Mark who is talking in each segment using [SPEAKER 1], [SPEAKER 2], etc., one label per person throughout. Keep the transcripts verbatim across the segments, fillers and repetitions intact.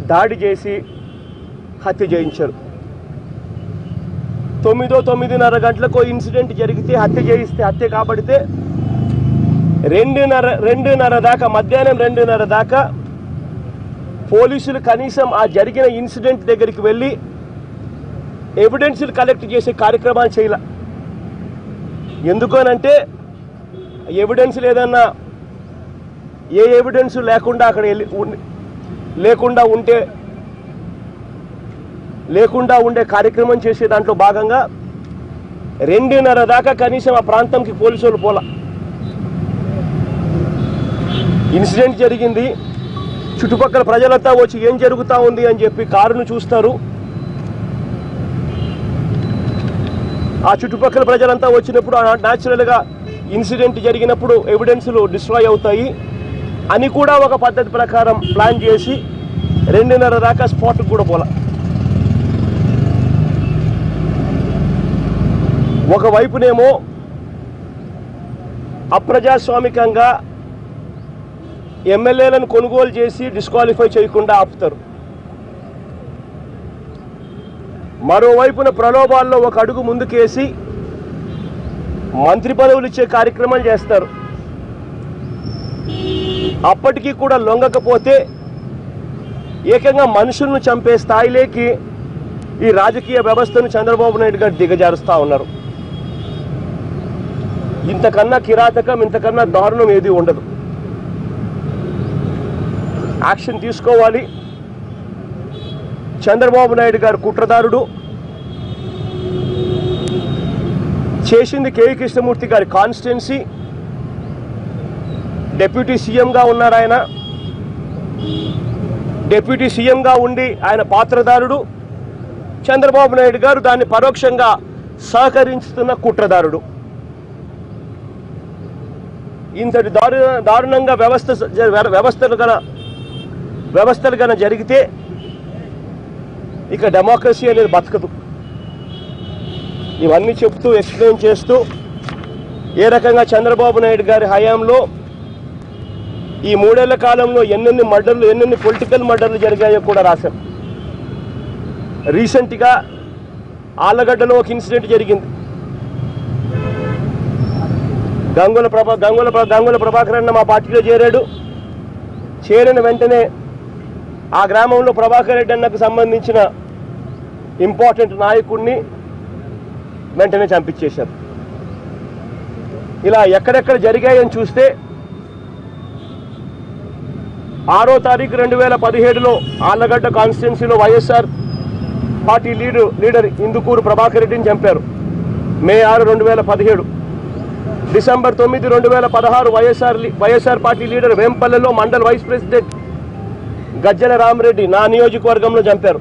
[SPEAKER 1] దాడి చేసి హత్య చేయించారు. తొమ్మిదో తొమ్మిదిన్నర గంటలకు ఇన్సిడెంట్ జరిగితే హత్య చేయిస్తే హత్య కాబడితే రెండున్నర రెండున్నర దాకా మధ్యాహ్నం రెండున్నర దాకా పోలీసులు కనీసం ఆ జరిగిన ఇన్సిడెంట్ దగ్గరికి వెళ్ళి ఎవిడెన్స్లు కలెక్ట్ చేసే కార్యక్రమాలు చేయాల. ఎందుకనంటే ఎవిడెన్స్ లేదన్నా ఏ ఎవిడెన్స్ లేకుండా అక్కడ లేకుండా ఉంటే లేకుండా ఉండే కార్యక్రమం చేసే దాంట్లో భాగంగా రెండున్నర దాకా కనీసం ఆ ప్రాంతంకి పోలీసులు పోలా. ఇన్సిడెంట్ జరిగింది, చుట్టుపక్కల ప్రజలంతా వచ్చి ఏం జరుగుతూ ఉంది అని చెప్పి కారును చూస్తారు. ఆ చుట్టుపక్కల ప్రజలంతా వచ్చినప్పుడు న్యాచురల్గా ఇన్సిడెంట్ జరిగినప్పుడు ఎవిడెన్స్లు డిస్ట్రాయ్ అవుతాయి అని కూడా ఒక పద్ధతి ప్రకారం ప్లాన్ చేసి రెండున్నర దాకా స్పాట్కి కూడా పోలా. ఒకవైపునేమో అప్రజాస్వామికంగా ఎమ్మెల్యేలను కొనుగోలు చేసి డిస్క్వాలిఫై చేయకుండా ఆపుతారు. మరోవైపున ప్రలోభాల్లో ఒక అడుగు ముందుకేసి మంత్రి పదవులు ఇచ్చే కార్యక్రమాలు చేస్తారు. అప్పటికీ కూడా లొంగకపోతే ఏకంగా మనుషులను చంపే స్థాయిలోకి ఈ రాజకీయ వ్యవస్థను చంద్రబాబు నాయుడు గారు దిగజారుస్తూ ఉన్నారు. ఇంతకన్నా కిరాతకం, ఇంతకన్నా దారుణం ఏది ఉండదు. యాక్షన్ తీసుకోవాలి. చంద్రబాబు నాయుడు గారు కుట్రదారుడు. చేసింది కె కృష్ణమూర్తి గారి కాన్స్టిట్యున్సీ. డిప్యూటీ సీఎంగా ఉన్నారు ఆయన. డిప్యూటీ సీఎంగా ఉండి ఆయన పాత్రదారుడు. చంద్రబాబు నాయుడు గారు దాన్ని పరోక్షంగా సహకరిస్తున్న కుట్రదారుడు. ఇంతటి దారు దారుణంగా వ్యవస్థ వ్యవస్థలు గన వ్యవస్థలు గన జరిగితే ఇక డెమోక్రసీ అనేది బతకదు. ఇవన్నీ చెప్తూ ఎక్స్ప్లెయిన్ చేస్తూ ఏ రకంగా చంద్రబాబు నాయుడు గారి హయాంలో ఈ మూడేళ్ల కాలంలో ఎన్నెన్ని మర్డర్లు ఎన్నెన్ని పొలిటికల్ మర్డర్లు జరిగాయో కూడా రాశాం. రీసెంట్గా ఆళ్లగడ్డలో ఒక ఇన్సిడెంట్ జరిగింది. గంగుల ప్రభా గంగుల గంగుల ప్రభాకర్ అన్న మా పార్టీలో చేరాడు. చేరిన వెంటనే ఆ గ్రామంలో ప్రభాకర్ రెడ్డి అన్నకు సంబంధించిన ఇంపార్టెంట్ నాయకుడిని వెంటనే చంపించేశారు. ఇలా ఎక్కడెక్కడ జరిగాయని చూస్తే ఆరో తారీఖు రెండు వేల పదిహేడులో ఆళ్లగడ్డ కాన్స్టిట్యున్సీలో YSR party leader leader Indukuru Prabhakar రెడ్డిని చంపారు. మే ఆరు రెండు వేల పదిహేడు డిసెంబర్ తొమ్మిది రెండు వేల పదహారు వైఎస్ఆర్ వైఎస్ఆర్ పార్టీ లీడర్ వేంపల్లెలో మండల్ వైస్ ప్రెసిడెంట్ గజ్జల రామరెడ్డి నా నియోజకవర్గంలో చంపారు.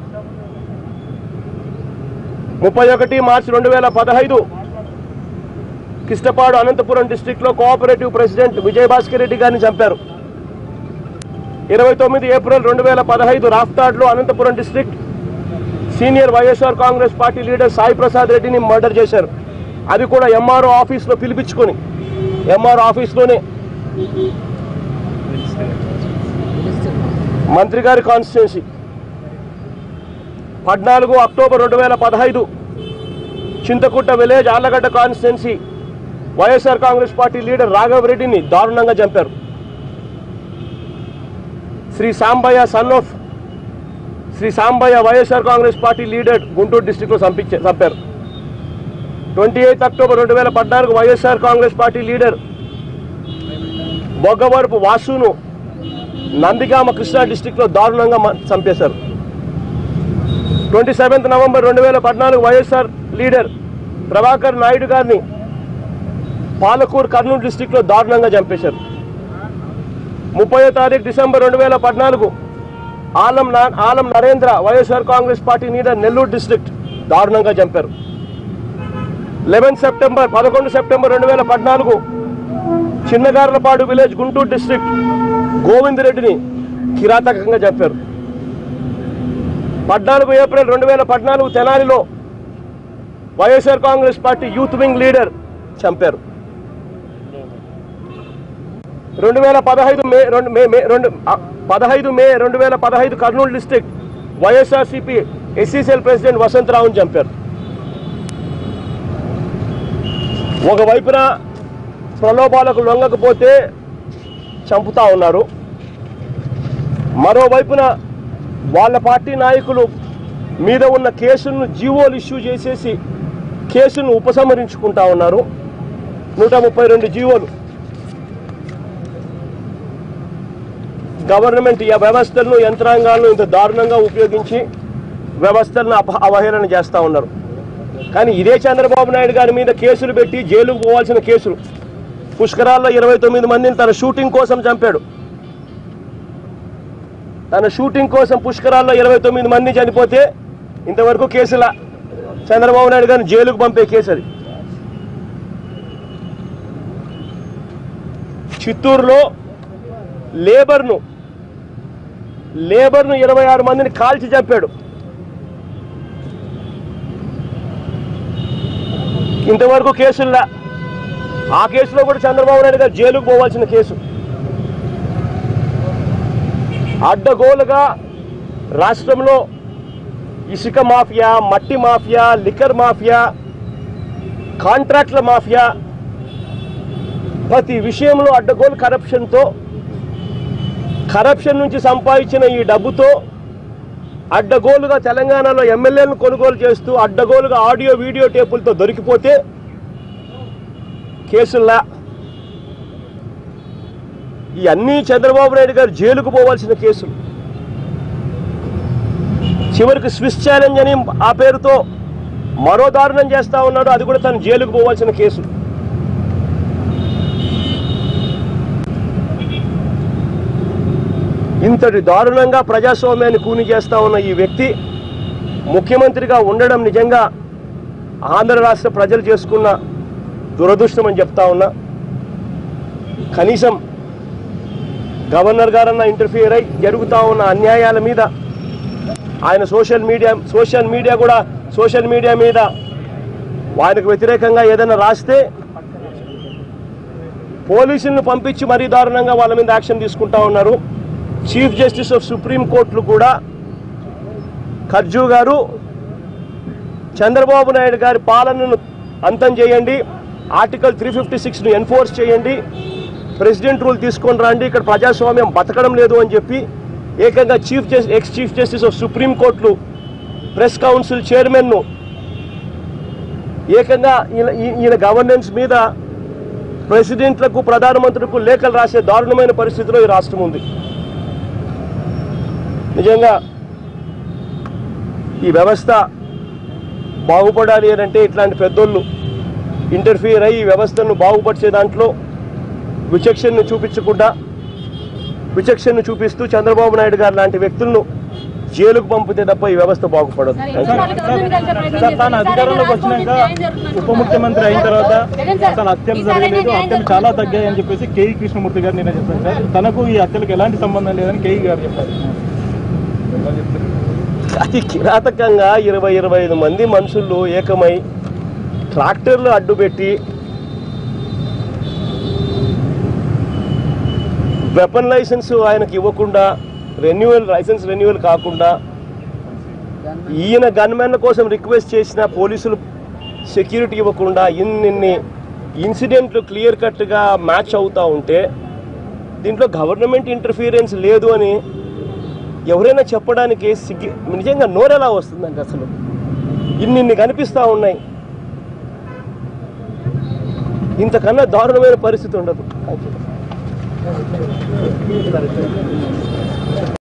[SPEAKER 1] ముప్పై ఒకటి మార్చి రెండు వేల పదహైదు కిష్టపాడు అనంతపురం డిస్టిక్లో కోఆపరేటివ్ ప్రెసిడెంట్ విజయభాస్కర్ రెడ్డి గారిని చంపారు. ఇరవై తొమ్మిది ఏప్రిల్ రెండు వేల పదహైదు రాఫ్తాడ్లో Anantapuram district senior YSR Congress party leader Sai Prasad రెడ్డిని మర్డర్ చేశారు. అది కూడా ఎంఆర్ఓ ఆఫీస్లో పిలిపించుకొని ఎంఆర్ఓ ఆఫీస్లోనే మంత్రి గారి కాన్స్టిట్యున్సీ. పద్నాలుగు అక్టోబర్ రెండు వేల పదహైదు Chintakutta village Allagadda constituency YSR Congress party leader Raghava రెడ్డిని దారుణంగా చంపారు. Sri Sambaiah son of Sri Sambaiah YSR Congress party leader Guntur డిస్టిక్లో చంపించే చంపారు. ట్వంటీ ఎయిత్ అక్టోబర్ రెండు వేల పద్నాలుగు వైఎస్ఆర్ కాంగ్రెస్ పార్టీ లీడర్ బొగ్గవరపు వాసును నందిగామ కృష్ణా డిస్టిక్లో దారుణంగా చంపేశారు. ట్వంటీ సెవెంత్ నవంబర్ రెండు వేల పద్నాలుగు వైఎస్ఆర్ లీడర్ ప్రభాకర్ నాయుడు గారిని పాలకూరు కర్నూలు డిస్టిక్లో దారుణంగా చంపేశారు. ముప్పై తారీఖు డిసెంబర్ రెండు వేల పద్నాలుగు Alam Alam Narendra YSR Congress party leader Nellore district దారుణంగా చంపారు. లెవెన్ సెప్టెంబర్ పదకొండు సెప్టెంబర్ రెండు వేల పద్నాలుగు చిన్నగార్లపాడు విలేజ్ గుంటూరు డిస్ట్రిక్ట్ గోవింద్ రెడ్డిని కిరాతకంగా చంపారు. పద్నాలుగు ఏప్రిల్ రెండు వేల పద్నాలుగు తెనాలిలో YSR Congress party youth wing leader చంపారు. రెండు వేల పదహైదు మే రెండు మే మే రెండు పదహైదు మే రెండు వేల పదహైదు Kurnool district YSRCP SCCL president వసంతరావుని చంపారు. ఒకవైపున ప్రలోభాలకు లొంగకపోతే చంపుతా ఉన్నారు, మరోవైపున వాళ్ళ పార్టీ నాయకులు మీద ఉన్న కేసులను జీవోలు ఇష్యూ చేసేసి కేసును ఉపసంహరించుకుంటా ఉన్నారు. నూట ముప్పై రెండు జీవోలు గవర్నమెంట్ ఈ వ్యవస్థలను యంత్రాంగాలను ఇంత దారుణంగా ఉపయోగించి వ్యవస్థలను అవహేళన చేస్తూ ఉన్నారు. కానీ ఇదే చంద్రబాబు నాయుడు గారి మీద కేసులు పెట్టి జైలుకు పోవాల్సిన కేసులు, పుష్కరాల్లో ఇరవై తొమ్మిది మందిని తన షూటింగ్ కోసం చంపాడు. తన షూటింగ్ కోసం పుష్కరాల్లో ఇరవై తొమ్మిది మంది చనిపోతే ఇంతవరకు కేసుల చంద్రబాబు నాయుడు గారిని జైలుకు పంపే కేసు అది. చిత్తూరులో లేబర్ను లేబర్ను ఇరవై ఆరు మందిని కాల్చి చంపాడు. ఇంతవరకు కేసుల్లా. ఆ కేసులో కూడా చంద్రబాబు నాయుడు గారు జైలుకు పోవాల్సిన కేసు. అడ్డగోలుగా రాష్ట్రంలో ఇసుక మాఫియా, మట్టి మాఫియా, లిక్కర్ మాఫియా, కాంట్రాక్ట్ల మాఫియా, ప్రతి విషయంలో అడ్డగోలు కరప్షన్తో, కరప్షన్ నుంచి సంపాదించిన ఈ డబ్బుతో అడ్డగోలుగా తెలంగాణలో ఎమ్మెల్యేలను కొనుగోలు చేస్తూ అడ్డగోలుగా ఆడియో వీడియో టేపులతో దొరికిపోతే కేసుల్లా. ఈ అన్ని చంద్రబాబు నాయుడు గారు జైలుకు పోవాల్సిన కేసులు. చివరికి స్విస్ ఛాలెంజ్ అని ఆ పేరుతో మరో దారుణం చేస్తా ఉన్నాడు, అది కూడా తను జైలుకు పోవాల్సిన కేసు. ఇంతటి దారుణంగా ప్రజాస్వామ్యాన్ని కూని చేస్తా ఉన్న ఈ వ్యక్తి ముఖ్యమంత్రిగా ఉండడం నిజంగా ఆంధ్ర రాష్ట్ర ప్రజలు చేసుకున్న దురదృష్టం అని చెప్తా ఉన్నా. కనీసం గవర్నర్ గారన్నా ఇంటర్ఫియర్ అయి జరుగుతూ ఉన్న అన్యాయాల మీద ఆయన సోషల్ మీడియా సోషల్ మీడియా కూడా సోషల్ మీడియా మీద ఆయనకు వ్యతిరేకంగా ఏదైనా రాస్తే పోలీసులను పంపించి మరీ దారుణంగా వాళ్ళ మీద యాక్షన్ తీసుకుంటా ఉన్నారు. చీఫ్ జస్టిస్ ఆఫ్ సుప్రీం కోర్టులు కూడా ఖర్జూ గారు చంద్రబాబు నాయుడు గారి పాలనను అంతం చేయండి, ఆర్టికల్ త్రీ ఫిఫ్టీ సిక్స్ను ఎన్ఫోర్స్ చేయండి, ప్రెసిడెంట్ రూల్ తీసుకొని రండి, ఇక్కడ ప్రజాస్వామ్యం బతకడం లేదు అని చెప్పి ఏకంగా chief justice ex chief justice of supreme కోర్టులు ప్రెస్ కౌన్సిల్ చైర్మన్ను ఏకంగా ఈయన ఈయన గవర్నెన్స్ మీద ప్రెసిడెంట్లకు ప్రధానమంత్రులకు లేఖలు రాసే దారుణమైన పరిస్థితిలో ఈ రాష్ట్రం ఉంది. నిజంగా ఈ వ్యవస్థ బాగుపడాలి అని అంటే ఇట్లాంటి పెద్దోళ్ళు ఇంటర్ఫియర్ అయ్యి ఈ వ్యవస్థను బాగుపరిచే దాంట్లో విచక్షణను చూపించకుండా విచక్షణను చూపిస్తూ చంద్రబాబు నాయుడు గారు లాంటి వ్యక్తులను జైలుకు పంపితే తప్ప ఈ వ్యవస్థ బాగుపడదు.
[SPEAKER 2] తాను అధికారంలోకి వచ్చినాక ఉప ముఖ్యమంత్రి అయిన తర్వాత తన హత్యలు జరగలేదు, హత్యలు చాలా తగ్గాయి అని చెప్పేసి కేఈ కృష్ణమూర్తి గారు నిన్న చెప్పారు సార్. తనకు ఈ హత్యలకు ఎలాంటి సంబంధం లేదని కేఈ గారు చెప్పారు.
[SPEAKER 1] అతి కిరాతకంగా ఇరవై ఇరవై ఐదు మంది మనుషులు ఏకమై ట్రాక్టర్లు అడ్డుపెట్టి వెపన్ లైసెన్స్ ఆయనకు ఇవ్వకుండా, రెన్యువల్ లైసెన్స్ రెన్యువల్ కాకుండా ఈయన గన్మెన్ల కోసం రిక్వెస్ట్ చేసిన పోలీసులు సెక్యూరిటీ ఇవ్వకుండా ఇన్ని ఇన్సిడెంట్లు క్లియర్ కట్గా మ్యాచ్ అవుతూ ఉంటే దీంట్లో గవర్నమెంట్ ఇంటర్ఫీరెన్స్ లేదు అని ఎవరైనా చెప్పడానికి సిగ్గి నిజంగా నోరెలా వస్తుందండి. అసలు ఇన్ని కనిపిస్తూ ఉన్నాయి, ఇంతకన్నా దారుణమైన పరిస్థితి ఉండదు.